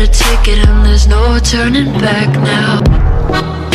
a ticket and there's no turning back now.